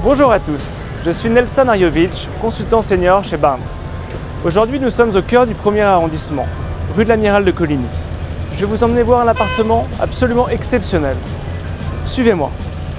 Bonjour à tous, je suis Nelson Arjovic, consultant senior chez Barnes. Aujourd'hui, nous sommes au cœur du 1er arrondissement, rue de l'Amiral de Coligny. Je vais vous emmener voir un appartement absolument exceptionnel. Suivez-moi.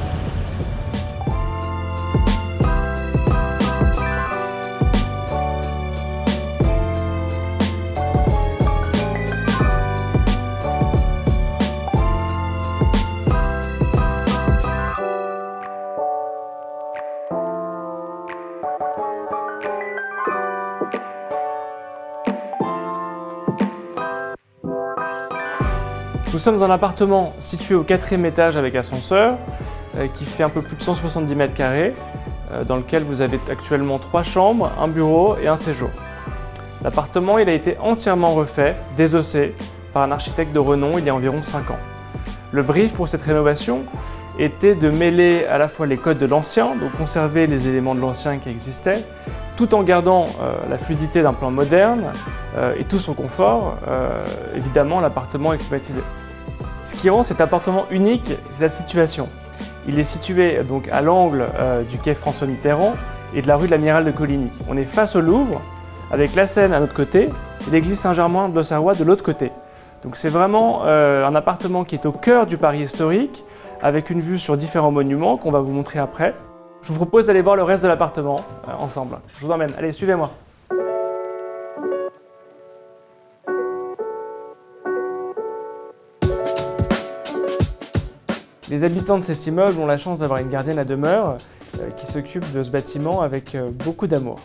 Nous sommes dans un appartement situé au 4e étage avec ascenseur, qui fait un peu plus de 170 mètres carrés, dans lequel vous avez actuellement 3 chambres, un bureau et un séjour. L'appartement a été entièrement refait, désossé, par un architecte de renom il y a environ 5 ans. Le brief pour cette rénovation était de mêler à la fois les codes de l'ancien, donc conserver les éléments de l'ancien qui existaient, tout en gardant la fluidité d'un plan moderne et tout son confort. Évidemment, l'appartement est climatisé. Ce qui rend cet appartement unique, c'est la situation. Il est situé donc à l'angle du quai François Mitterrand et de la rue de l'Amiral de Coligny. On est face au Louvre, avec la Seine à notre côté et l'église Saint-Germain de l'Auxerrois de l'autre côté. Donc c'est vraiment un appartement qui est au cœur du Paris historique, avec une vue sur différents monuments qu'on va vous montrer après. Je vous propose d'aller voir le reste de l'appartement ensemble. Je vous emmène, allez, suivez-moi. Les habitants de cet immeuble ont la chance d'avoir une gardienne à demeure qui s'occupe de ce bâtiment avec beaucoup d'amour.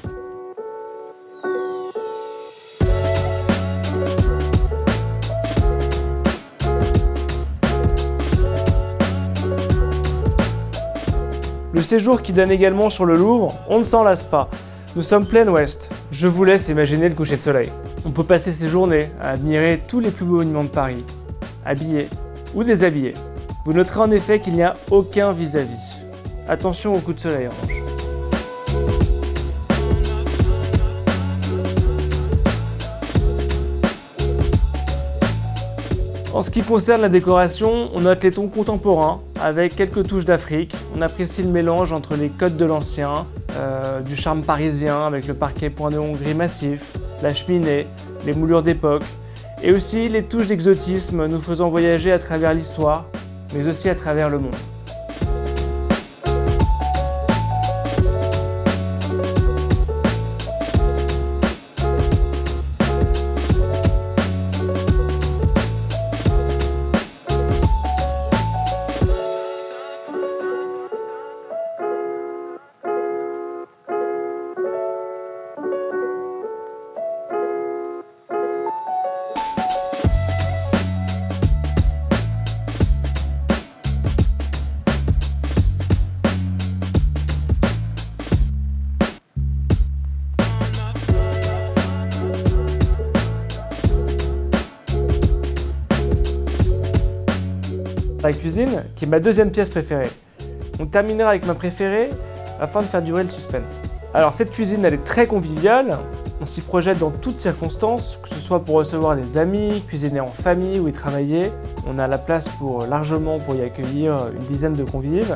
Le séjour qui donne également sur le Louvre, on ne s'en lasse pas. Nous sommes plein ouest. Je vous laisse imaginer le coucher de soleil. On peut passer ses journées à admirer tous les plus beaux monuments de Paris, habillés ou déshabillés. Vous noterez en effet qu'il n'y a aucun vis-à-vis. Attention au coup de soleil en revanche. En ce qui concerne la décoration, on note les tons contemporains avec quelques touches d'Afrique. On apprécie le mélange entre les codes de l'ancien, du charme parisien avec le parquet point de Hongrie massif, la cheminée, les moulures d'époque et aussi les touches d'exotisme nous faisant voyager à travers l'histoire, mais aussi à travers le monde. La cuisine, qui est ma deuxième pièce préférée. On terminera avec ma préférée afin de faire durer le suspense. Alors cette cuisine, elle est très conviviale, on s'y projette dans toutes circonstances, que ce soit pour recevoir des amis, cuisiner en famille ou y travailler. On a la place largement pour y accueillir une dizaine de convives.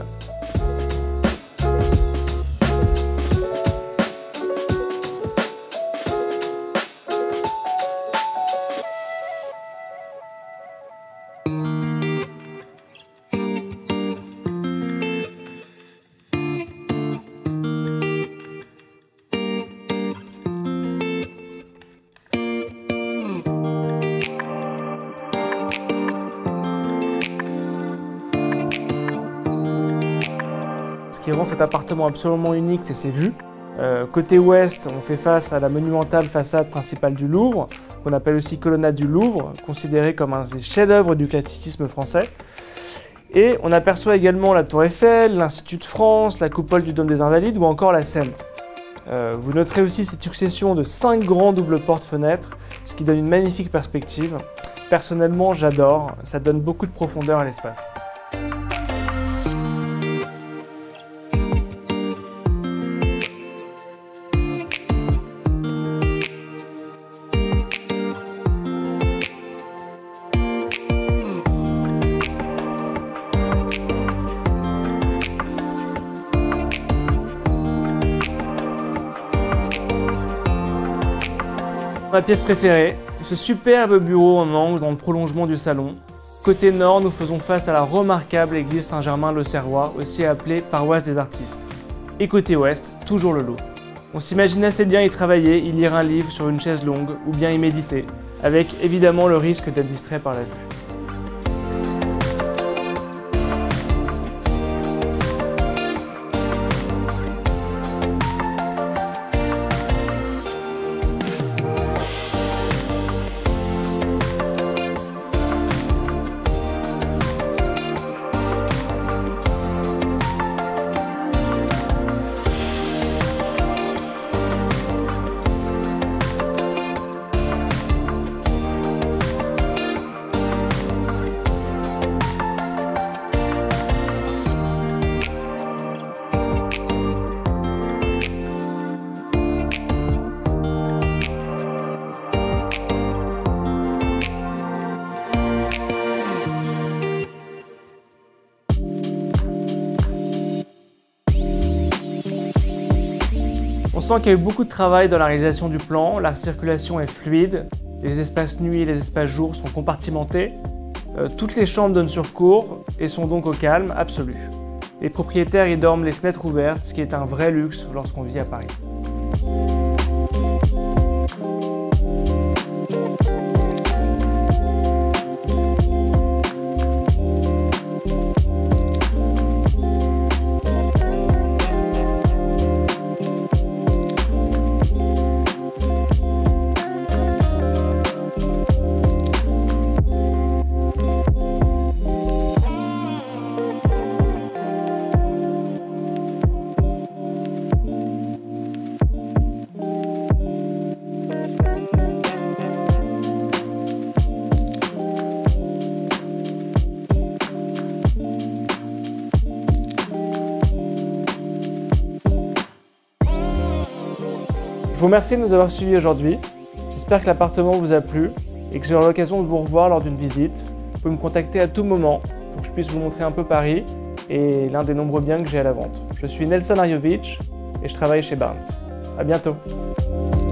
Ce qui rend cet appartement absolument unique, c'est ses vues. Côté ouest, on fait face à la monumentale façade principale du Louvre, qu'on appelle aussi colonnade du Louvre, considérée comme un des chefs-d'œuvre du classicisme français. Et on aperçoit également la Tour Eiffel, l'Institut de France, la coupole du Dôme des Invalides ou encore la Seine. Vous noterez aussi cette succession de 5 grands doubles portes-fenêtres, ce qui donne une magnifique perspective. Personnellement, j'adore, ça donne beaucoup de profondeur à l'espace. Ma pièce préférée, ce superbe bureau en angle dans le prolongement du salon. Côté nord, nous faisons face à la remarquable église Saint-Germain-l'Auxerrois, aussi appelée paroisse des artistes. Et côté ouest, toujours le Louvre. On s'imagine assez bien y travailler, y lire un livre sur une chaise longue ou bien y méditer, avec évidemment le risque d'être distrait par la vue. On sent qu'il y a eu beaucoup de travail dans la réalisation du plan, la circulation est fluide, les espaces nuit et les espaces jour sont compartimentés, toutes les chambres donnent sur cour et sont donc au calme absolu. Les propriétaires y dorment les fenêtres ouvertes, ce qui est un vrai luxe lorsqu'on vit à Paris. Je vous remercie de nous avoir suivis aujourd'hui. J'espère que l'appartement vous a plu et que j'aurai l'occasion de vous revoir lors d'une visite. Vous pouvez me contacter à tout moment pour que je puisse vous montrer un peu Paris et l'un des nombreux biens que j'ai à la vente. Je suis Nelson Arjovic et je travaille chez Barnes. À bientôt.